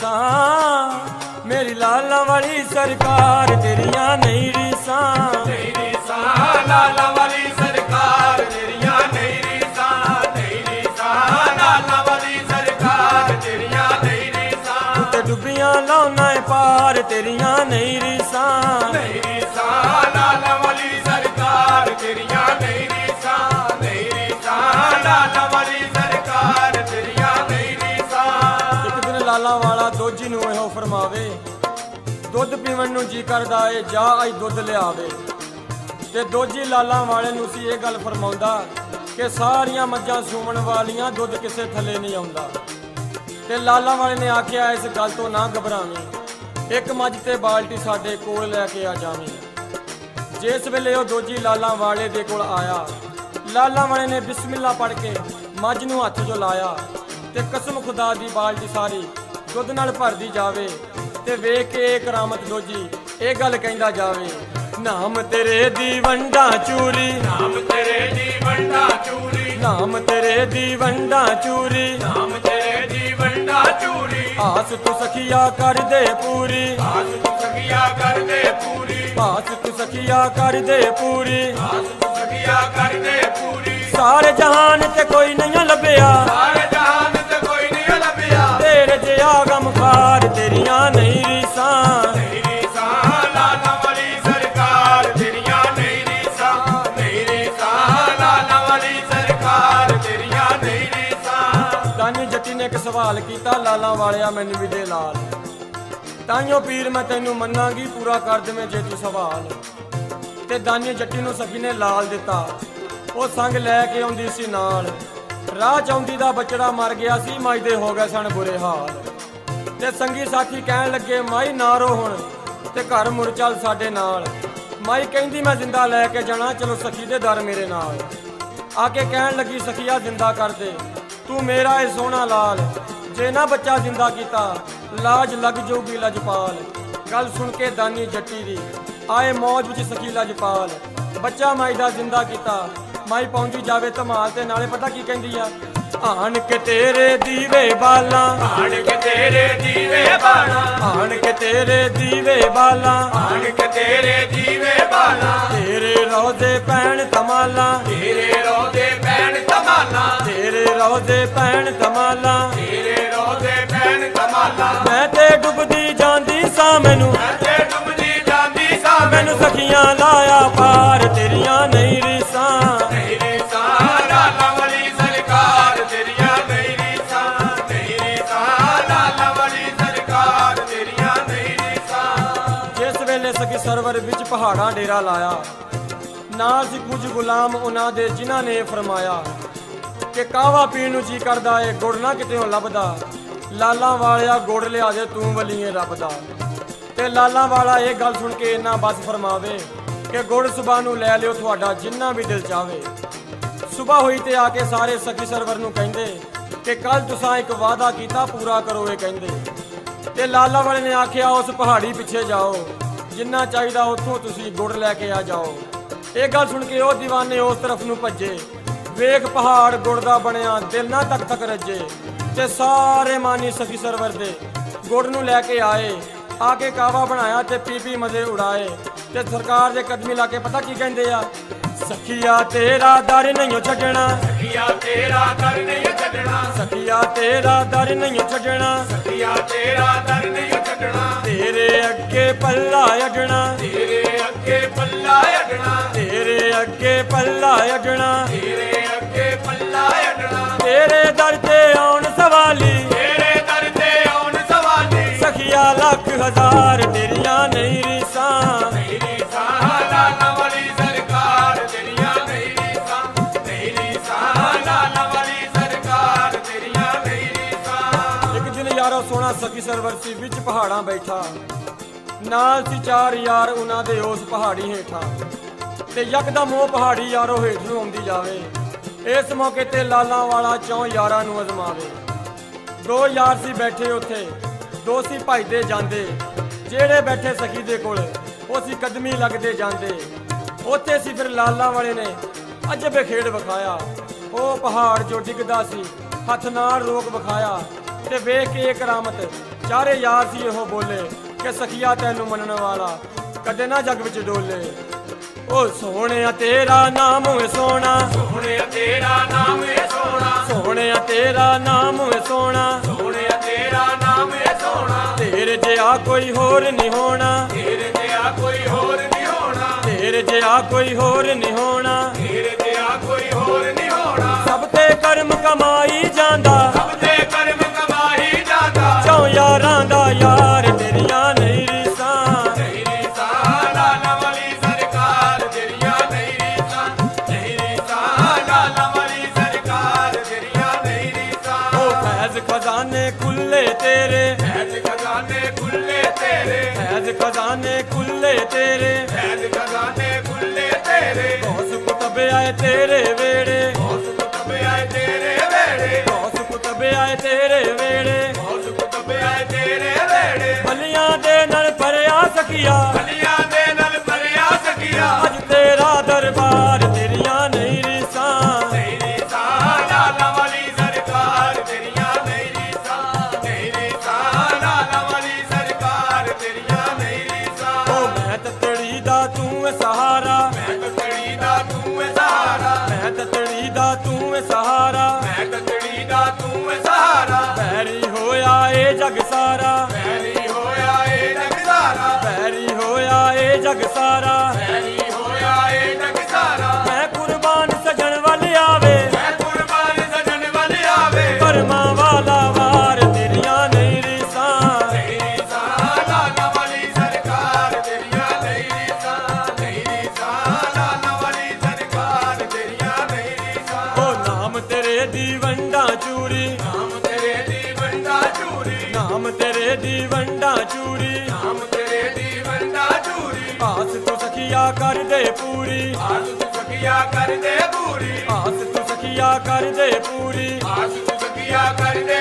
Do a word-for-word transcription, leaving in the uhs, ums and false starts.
रीसा मेरी लाला वाली सरकार तेरिया नहीं रीसा नहीं रीसा लाला वाली सरकार तेरिया नहीं रीसा नहीं रीसा लाला वाली सरकार तेरिया नहीं रीसा ते डुबियां लाउना पार तेरिया नहीं रीसा नहीं रीसा लाला वाली सरकार तेरिया नहीं रीसा नहीं रीसा लाला वाली सरकार तेरिया नहीं रीसा। एक दिन लाला वाला दोजी नूं इहो फरमावे दुध पीवन नूं जी करदा ए जा अज दुध लियावे ते दोजी लाला वाले नूं सी इह गल फरमाउंदा कि सारियां मੱਝਾਂ सूमण वालियां दुध किसे थले नहीं आउंदा ते लाला वाले ने आखिया इस गल तो ना घबरावीं एक मੱਝ ते बाल्टी साडे कोल लैके आ जावीं। जिस वेले ओह दोजी लाला वाले दे कोल आया लाला वाले ने बिस्मिल्ला पढ़ के मੱਝ नूं हत्थ जो लाया ते कसम खुदा दी बाल्टी सारी दुध नाल भरदी जावे ते वेख के करामत दोजी ये गल कहंदा जावे नाम तेरे दी वंडा चूरी नाम तेरे दी वंडा चूरी नाम तेरे दी वंडा चूरी नाम तेरे दी वंडा चूरी आस तू सखिया कर दे पूरी आस तू सखिया कर दे पूरी आस तू सखिया कर दे पूरी आस तू सखिया कर दे पूरी सारे जहान ते कोई नहीं लभया सारे जहान ते कोई नहीं लभया तेरे जिहा गमखार तेरिया नहीं रीसा नहीं रीसा लाला वाली सरकार तेरिया नहीं रीसा नहीं रीसा लाला वाली सरकार तेरिया नहीं रीसा। दानी जट्टी ने एक सवाल किया लाला वालिया मैनू भी दे लाल ताइयों पीर मैं तेनू मनांगी पूरा कर देवें जे तू सवाल ते दानी जट्टी नूं सखी ने लाल दिता वो संग लैके आउंदी सी नाल राह चौंदी दा बचड़ा मर गया सी मੱਝ दे हो गए सन बुरे हाल ते संगी साथी कहन लगे माई ना रो हुण ते घर मुड़ चल साडे नाल माई कहंदी मैं जिंदा लैके जाना चलो सखी दे दर मेरे नाल आके कहन लगी सखिया जिंदा कर दे तू मेरा ए सोहना लाल जे ना बच्चा जिंदा किता लाज लग जाऊगी लजपाल। गल सुन के दानी जट्टी दी आए मौज विच सखी लजपाल बच्चा माई दा जिंदा किता माई पहुंची जावे धमाल ते नाले पता की कहंदी आ आन के तेरे दीवे बाला आन के तेरे दीवे बाला आन के तेरे दीवे बाला आन के तेरे दीवे बाला तेरे रोज़े पैण तमाला तेरे रोज़े पैण तमाला तेरे रोज़े पैण तमाला तेरे रोज़े पैण तमाला मैं ते डुबदी जांदी सा मैनू मैं ते डुबदी जांदी सा मैनू सखियां लाया पार तेरिया नहीं रीसा नहीं रीसा लाला वाली सरकार तेरिया नहीं रीसा नहीं रीसा लाला वाली सरकार तेरिया नहीं रीसा। जिस वेले सखी सरवर विच पहाड़ा डेरा लाया नाल सी कुछ गुलाम उन्हां दे जिन्हां ने फरमाया कि कावा पीण नूं जी करदा ए गुड़ ना कितेओं लभदा लाला वालिया गुड़ लिया दे तू वलीए रब दा ते लाला वाला ये गल सुन के इन्ना बस फरमावे कि गुड़ सुबह नूं लै लिओ तुहाडा जिन्ना भी दिल चाहे। सुबह हुई ते आके सारे सखी सरवर नूं कहिंदे कि कल तुसां एक वादा कीता पूरा करो ये कहिंदे ते लाला वाले ने आखिया उस पहाड़ी पिछे जाओ जिन्ना चाहिदा उत्थों तुसीं गुड़ लैके आ जाओ। ये गल सुन के वो दीवाने उस तरफ नूं भज्जे वेख पहाड़ गुड़ दा बनिया दिल ना तक तक रजे ते सारे मानी सखी सरवर दे गुड़ नूं लैके आए आके कावा बनाया ते पी पी मजे उड़ाए ते सरकार दे कदमी लाके पता की कहंदे आ सखिया तेरा दर नहीं छड्डना सखिया तेरा दर नहीं छड्डना सखिया तेरा दर नहीं छड्डना सखिया तेरा दर नहीं छड्डना तेरे अगे पल्ला अडना तेरे अगे पल्ला अडना तेरे अगे पल्ला अडना तेरे अगे पल्ला अडना तेरे दर ते आउण सवाली तेरे दर ते आउण सवाली सखिया लख हजार तेरिया नहीं रीसा नहीं रीसा लाला वाली सरकार तेरिया नहीं रीसा नहीं रीसा लाला वाली सरकार तेरिया नहीं रीसा। एक दिन यारो सोना सखी सरवर सी विच पहाड़ा बैठा नाल सी चार यार उन्हां दे उस पहाड़ी हेठा ते यकदम वो पहाड़ी यारो हेठ नूं आउंदी जावे। इस मौके ते लाला वाला चौं यारां नूं अजमावे। दो यार सी बैठे उत्थे दो सी भजदे जांदे जेड़े बैठे सखी दे कोल ओ सी कदमी लगदे जांदे। उत्थे सी फिर लाला वाले ने अजब खेड़ विखाया। ओ पहाड़ जो डिगदा सी हथ नाल रोक विखाया ਤੇ ਵੇਖ ਕੇ ਇਹ ਕਰਾਮਤ ਚਾਰੇ ਯਾਰ ਸੀ ਇਹੋ ਬੋਲੇ ਕਿ ਸਖੀਆ ਤੈਨੂੰ ਮੰਨਣ ਵਾਲਾ ਕਦੇ ਨਾ ਜੱਗ ਵਿੱਚ ਡੋਲੇ। ਓ ਸੋਹਣਿਆ ਤੇਰਾ ਨਾਮ ਏ ਸੋਹਣਾ, ਸੋਹਣਿਆ ਤੇਰਾ ਨਾਮ ਏ ਸੋਹਣਾ, ਸੋਹਣਿਆ ਤੇਰਾ ਨਾਮ ਏ ਸੋਹਣਾ, ਸੋਹਣਿਆ ਤੇਰਾ ਨਾਮ ਏ ਸੋਹਣਾ। ਤੇਰੇ ਜਿਹਾ ਕੋਈ ਹੋਰ ਨਹੀਂ ਹੋਣਾ, ਤੇਰੇ ਜਿਹਾ ਕੋਈ ਹੋਰ ਨਹੀਂ ਹੋਣਾ, ਤੇਰੇ ਜਿਹਾ ਕੋਈ ਹੋਰ ਨਹੀਂ ਹੋਣਾ, ਤੇਰੇ ਜਿਹਾ ਕੋਈ ਹੋਰ ਨਹੀਂ ਹੋਣਾ। ਸਭ ਤੇ ਕਰਮ ਕਮਾਈ ਜਾਂਦਾ, ਸਭ ਦੇ ਕਰਮ ਕਮਾਈ ਜਾਂਦਾ, ਚੌਂ ਯਾਰਾਂ ਦਾ ਯਾਰ ਤੇਰੀਆਂ ਨਹੀਂ ਰੀਸਾਂ। ਨਹੀਂ ਰੀਸਾਂ ਲਾਲਾ ਵਾਲੀ ਸਰਕਾਰ ਤੇਰੀਆਂ ਨਹੀਂ ਰੀਸਾਂ, ਨਹੀਂ ਰੀਸਾਂ ਲਾਲਾ ਵਾਲੀ ਸਰਕਾਰ ਤੇਰੀਆਂ ਨਹੀਂ ਰੀਸਾਂ। ਓ ਫੈਜ਼ ਖਜ਼ਾਨੇ ਖੁੱਲੇ ਤੇਰੇ, ਫੈਜ਼ ਖਜ਼ਾਨੇ ਖੁੱਲੇ ਤੇਰੇ, ਫੈਜ਼ ਖਜ਼ਾਨੇ ਖੁੱਲੇ ਤੇਰੇ, ਫੈਜ਼ ਖਜ਼ਾਨੇ ਖੁੱਲੇ ਤੇਰੇ। ਗੌਸ ਕੁਤਬ ਆਏ ਤੇਰੇ ਵੇੜੇ, ਉਸ ਕੁਤਬ ਆਏ ਤੇਰੇ ਵੇੜੇ, ਗੌਸ ਕੁਤਬ ਆਏ ਤੇਰੇ ਵੇੜੇ, ਉਸ ਕੁਤਬ ਆਏ ਤੇਰੇ ਵੇੜੇ। ਬਲੀਆਂ ਦੇ ਨਾਲ ਭਰਿਆ ਸਖੀਆ, ਬਲੀਆਂ ਦੇ ਨਾਲ ਭਰਿਆ ਸਖੀਆ, ਅੱਜ ਤੇਰਾ ਦਰਬਾਰ ਤੇਰੀਆਂ ਨਹੀਂ ਰੀਸਾਂ। ਨਹੀਂ ਰੀਸਾਂ ਲਾਲਾ ਵਾਲੀ ਸਰਕਾਰ ਤੇਰੀਆਂ ਨਹੀਂ ਰੀਸਾਂ, ਨਹੀਂ ਰੀਸਾਂ ਲਾਲਾ ਵਾਲੀ ਸਰਕਾਰ ਤੇਰੀਆਂ ਨਹੀਂ ਰੀਸਾਂ। ਓ ਮੈਂ ਤਤੜੀ ਦਾ ਤੂੰ ਏ ਸਹਾਰਾ, ਮੈਂ ਤਤੜੀ ਦਾ ਤੂੰ ਏ ਸਹਾਰਾ, ਮੈਂ ਤਤੜੀ ਦਾ ਤੂੰ ਏ ਸਹਾਰਾ, ਮੈਂ ਤਤੜੀ ਦਾ ਤੂੰ ਏ ਸਹਾਰਾ। ਪੈਰੀ ਹੋਇਆ ਏ ਜਗ ਸਾਰਾ, ਪੈਰੀ ਹੋਇਆ ਏ ਜਗਦਾਰਾ, ਪੈਰੀ ਹੋਇਆ ਏ ਜਗ ਸਾਰਾ, ਪੈਰੀ ਹੋਇਆ ਏ ਜਗਦਾਰਾ। ਮੈਂ ਕੁਰਬਾਨ ਸਜਣ ਵੱਲ ਆਵੇ, ਮੈਂ ਕੁਰਬਾਨ ਸਜਣ ਵੱਲ ਆਵੇ, ਕਰਮਾਂ ਵਾਲਾ ਵਾਰ ਤੇਰੀਆਂ ਨਹੀਂ ਰੀਸਾਂ। ਨਹੀਂ ਰੀਸਾਂ ਲਾਲਾ ਵਾਲੀ ਸਰਕਾਰ ਤੇਰੀਆਂ ਨਹੀਂ ਰੀਸਾਂ, ਨਹੀਂ ਰੀਸਾਂ ਲਾਲਾ ਵਾਲੀ ਸਰਕਾਰ ਤੇਰੀਆਂ ਨਹੀਂ ਰੀਸਾਂ। ਓ ਨਾਮ ਤੇਰੇ ਦੀ ਵੰਡਾ ਚੂਰੀ, ਨਾਮ ਤੇਰੇ ਦੀ ਵੰਡਾ ਚੂਰੀ, ਨਾਮ ਤੇਰੇ ਦੀ ਵੰਡਾ ਚੂਰੀ, ਨਾਮ ਤੇਰੇ ਦੀ ਵੰਡਾ ਚੂਰੀ। ਆਸ ਤੂੰ ਸਖੀਆ ਕਰ ਦੇ ਪੂਰੀ, ਆਸ ਤੂੰ ਸਖੀਆ ਕਰ ਦੇ ਪੂਰੀ, ਆਸ ਤੂੰ ਸਖੀਆ ਕਰ ਦੇ ਪੂਰੀ, ਆਸ ਤੂੰ ਸਖੀਆ ਕਰ